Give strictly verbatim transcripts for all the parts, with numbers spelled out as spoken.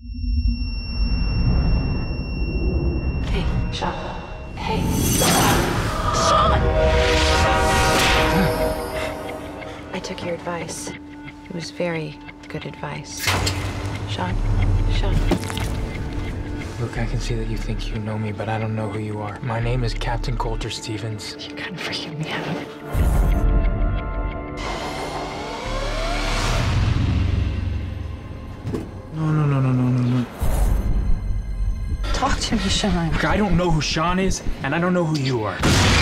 Hey, Sean. Hey. Sean! I took your advice. It was very good advice. Sean? Sean? Look, I can see that you think you know me, but I don't know who you are. My name is Captain Coulter Stevens. You're kind of freaking me out. No, no, no, no, no, no, no. Talk to me, Sean. Look, I don't know who Sean is, and I don't know who you are.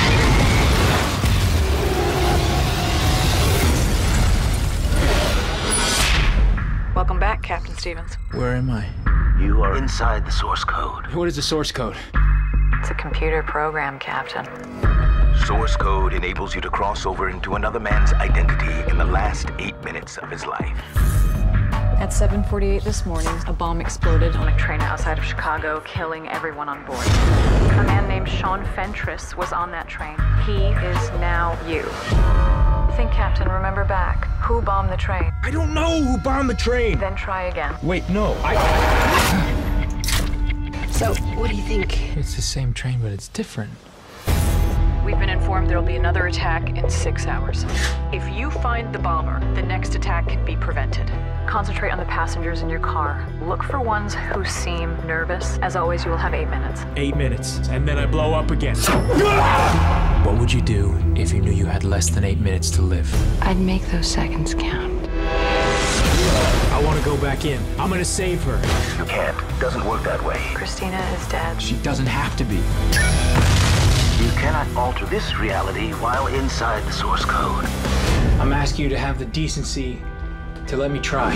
Welcome back, Captain Stevens. Where am I? You are inside the source code. What is the source code? It's a computer program, Captain. Source code enables you to cross over into another man's identity in the last eight minutes of his life. At seven forty-eight this morning, a bomb exploded on a train outside of Chicago, killing everyone on board. A man named Sean Fentress was on that train. He is now you. Think, Captain, remember back. Who bombed the train? I don't know who bombed the train. Then try again. Wait, no, I... So, what do you think? It's the same train, but it's different. We've been informed there'll be another attack in six hours. If you find the bomber, the next attack can be prevented. Concentrate on the passengers in your car. Look for ones who seem nervous. As always, you will have eight minutes. Eight minutes, and then I blow up again. What would you do if you knew you had less than eight minutes to live? I'd make those seconds count. I want to go back in. I'm gonna save her. You can't. It doesn't work that way. Christina is dead. She doesn't have to be. You cannot alter this reality while inside the source code. I'm asking you to have the decency to let me try.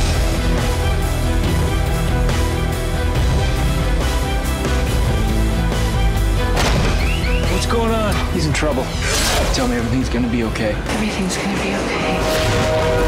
What's going on? He's in trouble. Tell me everything's gonna be okay. Everything's gonna be okay.